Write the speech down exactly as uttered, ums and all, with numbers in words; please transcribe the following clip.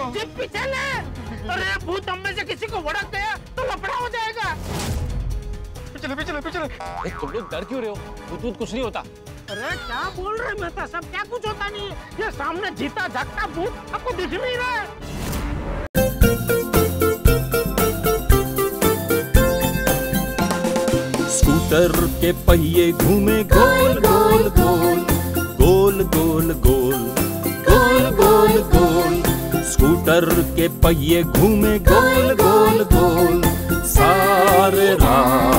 Jeep पीछे ले। अरे भूत हम में से किसी को भड़क गया तो लफड़ा हो जाएगा। पिछले पिछले पिछले। तुम लोग डर क्यों रहे हो? भूत कुछ नहीं होता। अरे क्या बोल रहे मेहता साहब, क्या कुछ होता नहीं है। ये सामने जीता जागता भूत आपको दिख नहीं रहा है। स्कूटर के पहिए घूमे गोल गोल गोल गोल गोल गोल गोल गोल गोल। स्कूटर के पहिए घूमे गोल गोल गोल सारे रात।